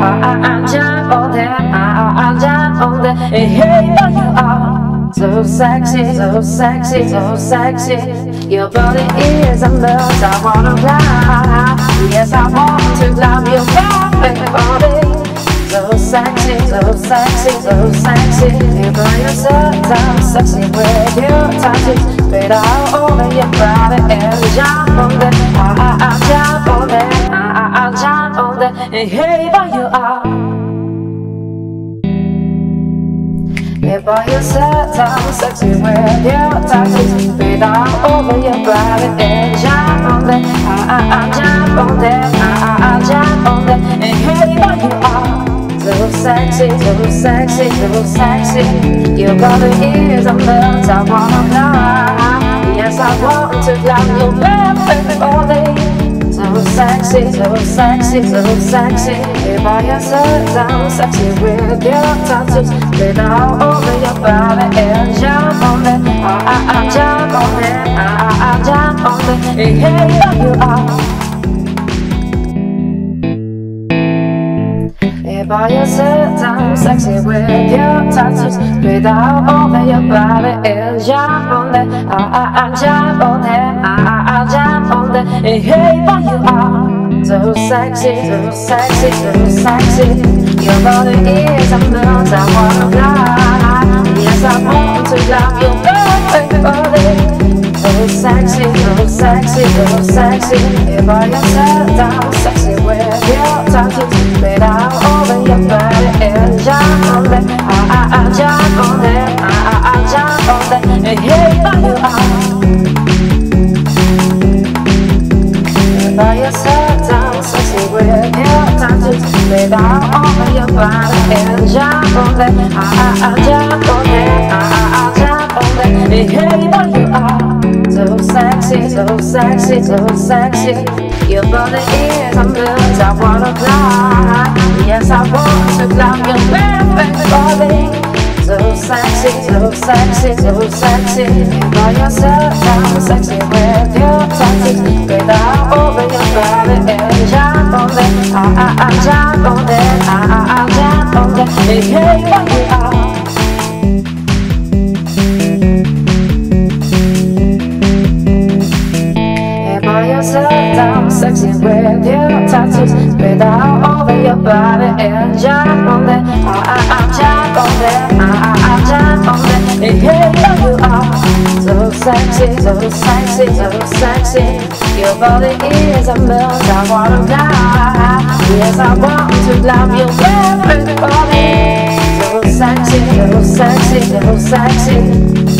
I'm jump on that, I'm jump on that. Hey, hey, there you are, so sexy, so sexy, so sexy. Your body is a melt, I wanna fly. Yes, I want to love your perfect body. So sexy, so sexy, so sexy. You burn yourself down, sexy with your touches. Spread out over your body and jump on that. I jump on that, I jump on that. And hey, there you are. You burn yourself down, sexy with your touches. Spread out over your body and jump on that. I jump on that, I jump on that. And hey, there you are. So sexy, so sexy, so sexy. Your body is a melt, I wanna fly. Yes, I want to love your perfect body. So sexy, so sexy, so sexy. You buy yourself down, sexy with your touches. Spread all over your body and jump on that. I jump on that, I jump on that. Hey, hey, there you are. By yourself down, sexy with your touches. Spread out over your body and jump on that. I jump on that, I jump on that. Hey, hey, there you are. So sexy, so sexy, so sexy. Your body is a melt, I wanna fly. Yes, I want to love your perfect body. So sexy, so sexy, so sexy. You by yourself down, sexy with your touches. Spread out over your body and jump on that. I jump on that, I jump on that. And hey, there you are. You by yourself down, sexy with your touches. Spread out over your body and jump on that. I jump on that, I jump on that. And hey, there you are. So sexy, so sexy, so sexy. Your body is a melt, I wanna fly. Yes, I want to love your perfect body. So sexy, so sexy, so sexy. You buy yourself down, sexy with your touches. Spread out over your body and jump on that. I jump on that, I jump on that. Hey, hey, there you are. Down, sexy with your touches. Spread out over your body and jump on that. I jump on that, I jump on that. Hey, hey, there you are. So sexy, so sexy, so sexy. Your body is a melt, I wanna fly. Yes, I want to love your perfect body. So sexy, so sexy, so sexy.